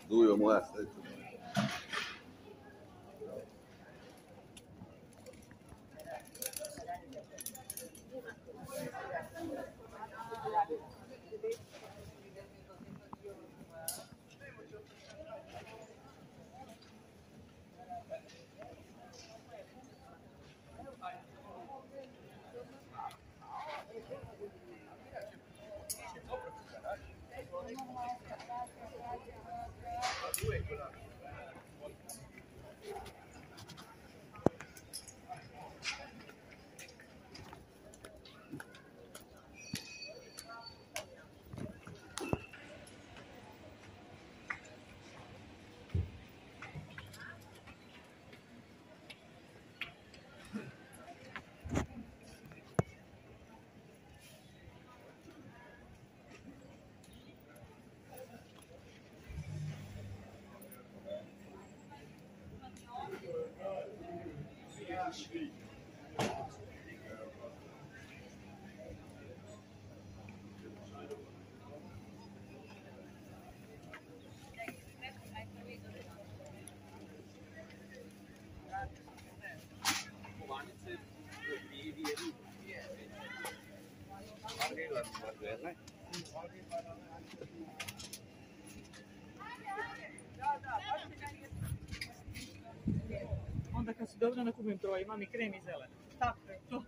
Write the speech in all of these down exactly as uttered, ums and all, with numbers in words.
Dujo moja sreća. Onda kad si dobro nakupim troje, imam i krem i zelen. Tako je to.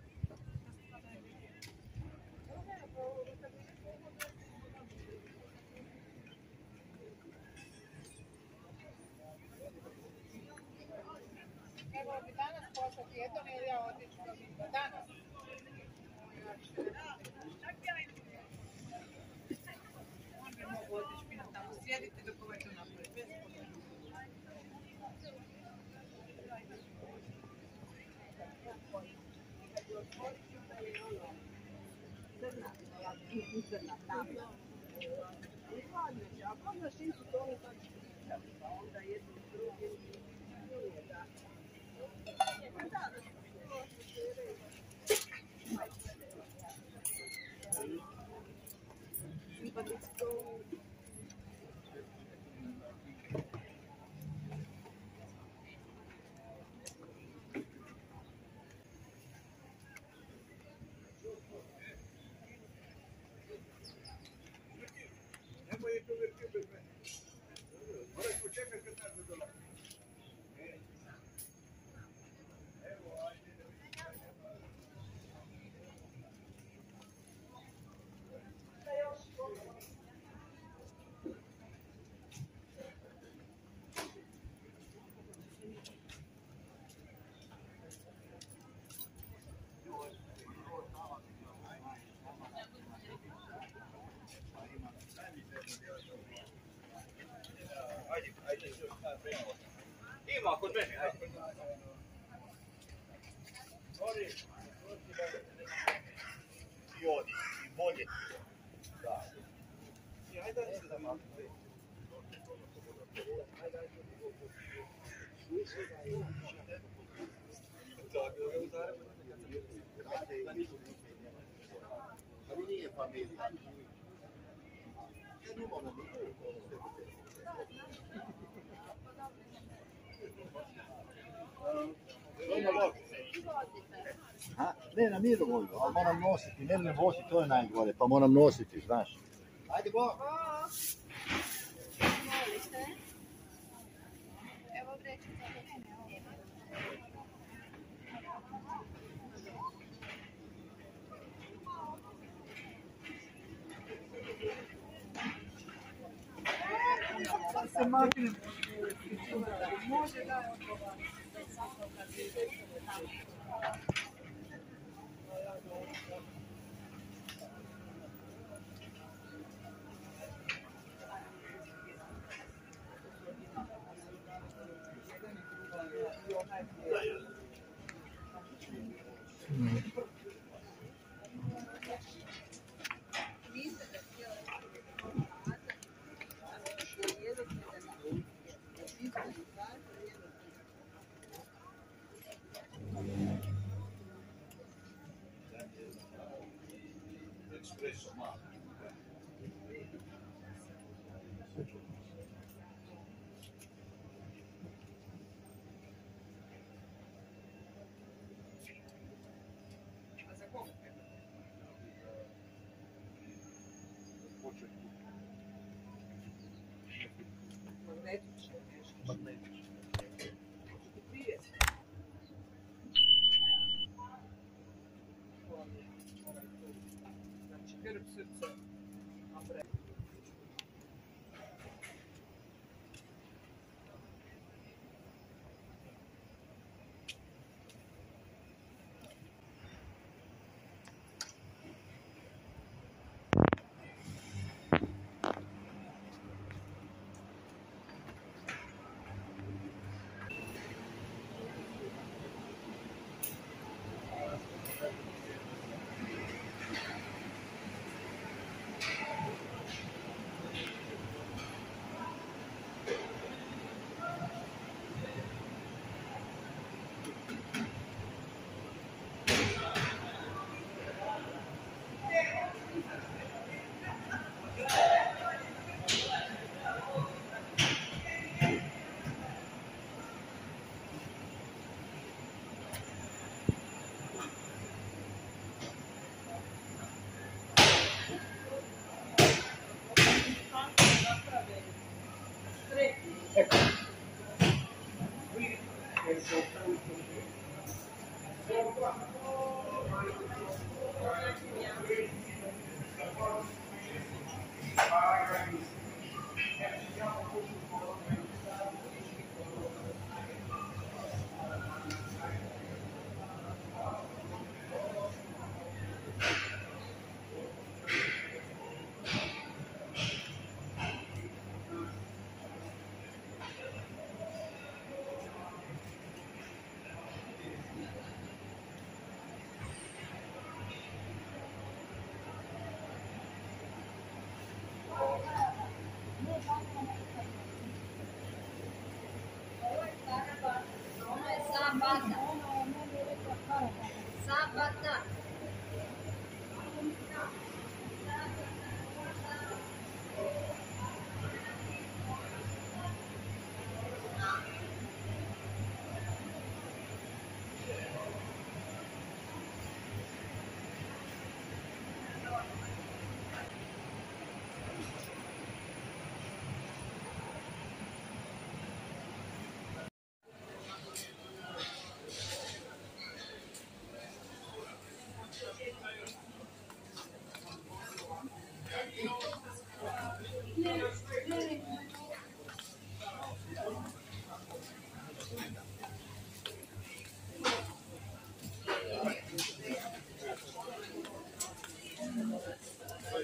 Evo bi danas poslati jedan ili ja otići do Vinda. Danas. Onda mogu otići mi na tamo sjediti dok ovaj to napravi. Bez problema. Zrna, tamo. A pa znaš im su to ono tako onda jedno drugi nije da. Pa da, pa da to... Ima kod mene, ajde. I odi, i bolje. Da. I ajde da se da malo. Ali nije familija. A, ne, na miru voju, ali moram nositi, ne ne voziti, to je najgore, pa moram nositi, znaš. Ajde, bo! Evo vrećica. Da se maknem. Može da je odgovarno. Magnetično nešto. Magnetično. Prije. Znači, grb, srce, abre.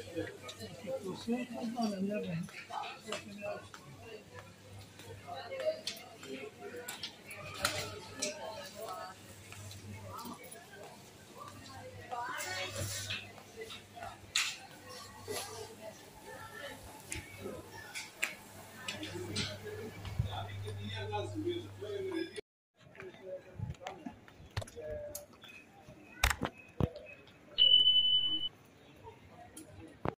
Sve to znam, ne znam.